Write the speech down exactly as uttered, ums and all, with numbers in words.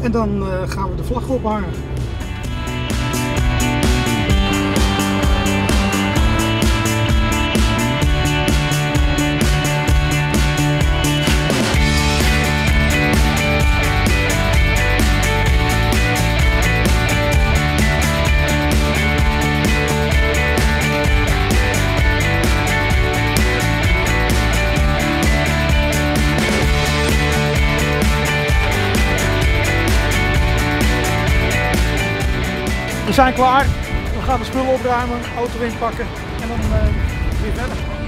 En dan uh, gaan we de vlag ophangen. We zijn klaar. We gaan de spullen opruimen, auto inpakken en dan uh, weer verder.